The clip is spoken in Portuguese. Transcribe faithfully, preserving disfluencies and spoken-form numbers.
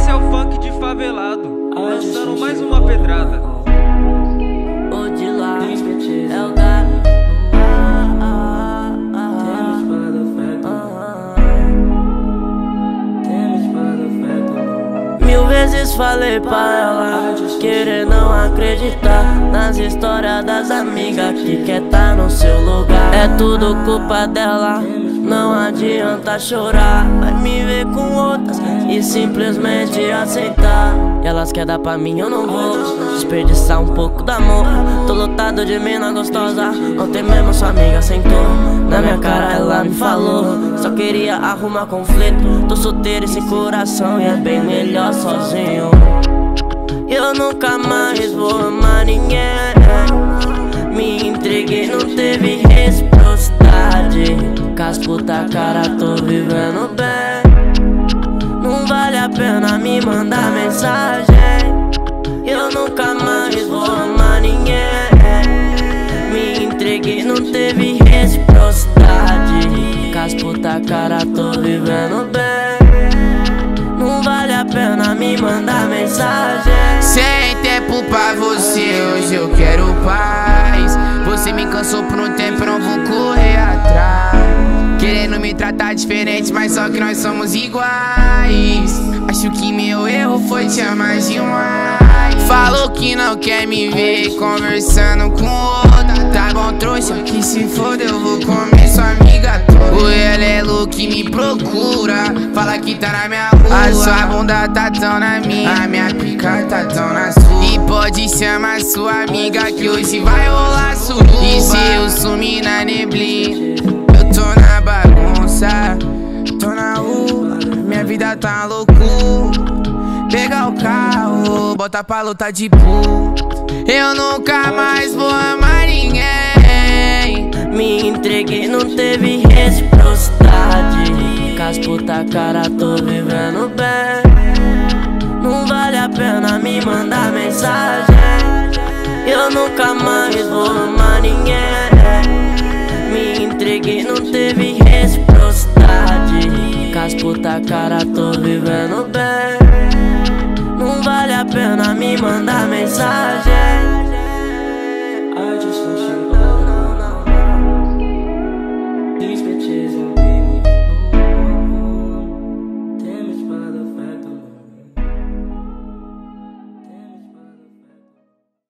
Esse é o funk de favelado, lançando mais uma pedrada. O de lá é o gato. Mil vezes falei pra ela querer não acreditar nas histórias das amigas que quer tá no seu lugar. É tudo culpa dela, não adianta chorar. Vai me ver com outras e simplesmente aceitar. E elas querem dar pra mim, eu não vou desperdiçar um pouco do amor. Tô lotado de mina gostosa. Ontem mesmo sua amiga sentou na minha cara, ela me falou só queria arrumar conflito. Tô solteiro e sem coração e é bem melhor sozinho. Eu nunca mais vou amar ninguém. Me entreguei, não teve reciprocidade. Cas puta cara, tô vivendo bem. Não vale a pena me mandar mensagem. Eu nunca mais vou amar ninguém. Me entreguei, não teve reciprocidade. Cas puta cara, tô vivendo bem. Não vale a pena me mandar mensagem. Sem tempo pra você, hoje eu quero paz. Você me cansou por um tempo, eu não vou correr atrás. Querendo me tratar diferente, mas só que nós somos iguais. Acho que meu erro foi te amar demais. Falou que não quer me ver conversando com outra. Tá bom, trouxa, que se foda eu vou comer sua amiga toda. O Elelo que me procura, fala que tá na minha rua. A sua bunda tá tão na minha, a minha pica tá tão na sua. E pode chamar sua amiga que hoje vai rolar suruba. E se eu sumir na neblina, eu tô na bagunça, tô na rua, minha vida tá loucura. Pega o carro, bota pra lutar de puta. Eu nunca mais vou amar ninguém. Me entreguei, não teve reciprocidade. Cas puta cara, tô vivendo bem. Não vale a pena me mandar mensagem. Eu nunca mais vou amar ninguém. Me entreguei, não teve reciprocidade. Cas puta cara, tô vivendo bem. Não vale a pena me mandar mensagem.